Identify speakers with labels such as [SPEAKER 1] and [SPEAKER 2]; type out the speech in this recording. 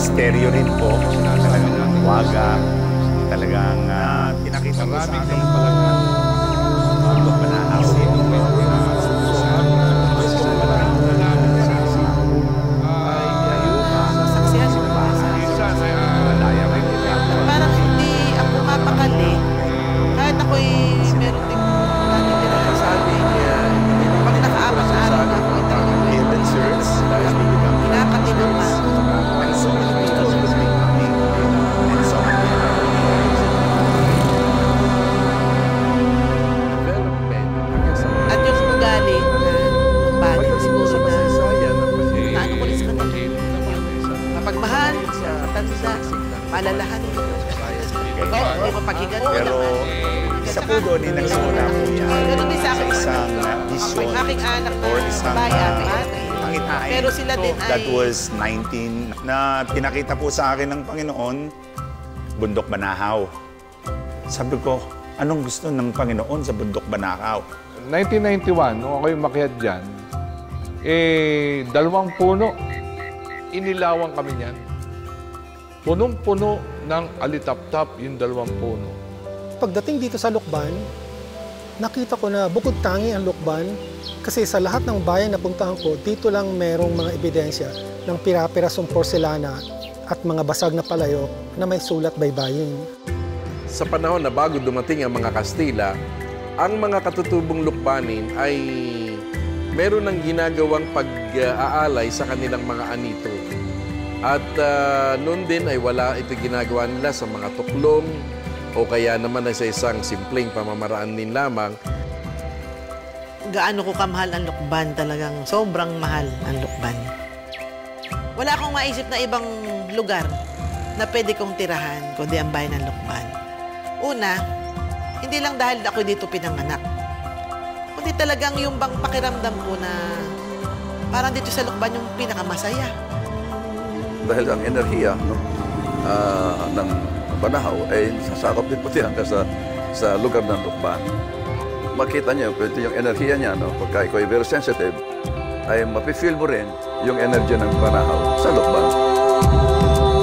[SPEAKER 1] misteryo rin po. Talagang waga. Talagang pinakita mo sa akin talagang Banahaw.
[SPEAKER 2] Parang hindi ako mapakali. Kahit ako'y meron din natitira sa amin. Pag nakaapat na araw na ako, pinakatinog pa. At yung ugali na bagay, siguro na ano ko rin sa kanila. Mapagmahal, matanda, malalahan. Hindi mapaghigan ko
[SPEAKER 1] Pero isa po doon, nagsimula po yan sa isang vision or isang pangitain.
[SPEAKER 2] Pero sila din ay...
[SPEAKER 1] That was 19 na pinakita po sa akin ng Panginoon, Bundok Banahaw. Sabi ko, anong gusto ng Panginoon sa Bundok Banahaw?
[SPEAKER 3] 1991, nung ako'y makihat dyan, 2 puno, inilawang kami niyan. Punong-puno ng alitap-tap yung 2 puno.
[SPEAKER 4] Pagdating dito sa Lucban, nakita ko na bukod tangi ang Lucban kasi sa lahat ng bayan na puntahan ko, dito lang merong mga ebidensya ng pira-pirasong porselana at mga basag na palayok na may sulat baybayin.
[SPEAKER 5] Sa panahon na bago dumating ang mga Kastila, ang mga katutubong Lucbanin ay meron ng ginagawang pag-aalay sa kanilang mga anito. At noon din ay wala ito ginagawa nila sa mga tuklong o kaya naman ay sa isang simpleng pamamaraan din lamang.
[SPEAKER 2] Gaano ko kamahal ang Lucban, talagang sobrang mahal ang Lucban. Wala akong maisip na ibang lugar na pwede kong tirahan kundi ang bayan ng Lucban. Una, hindi lang dahil ako dito pinanganak, kundi talagang yung bang pakiramdam ko na parang dito sa Lucban yung pinakamasaya.
[SPEAKER 6] Dahil ang enerhiya ng Banahaw ay sasakop din pati hanggang sa lugar ng Lucban. Makita niyo, ito yung enerhiya niya, no? Pagka ikaw ay very sensitive, ay mapifeel mo rin yung energy ng Banahaw sa Lucban.